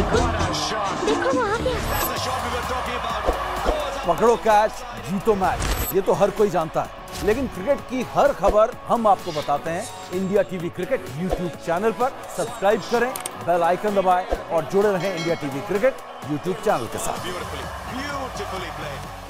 देखो वो आ गया। पकड़ो कैच, जीतो मैच, ये तो हर कोई जानता है। लेकिन क्रिकेट की हर खबर हम आपको बताते हैं India TV cricket YouTube channel पर। सब्सक्राइब करें, बेल आइकन दबाएं और जुड़े रहें India TV cricket YouTube channel के साथ।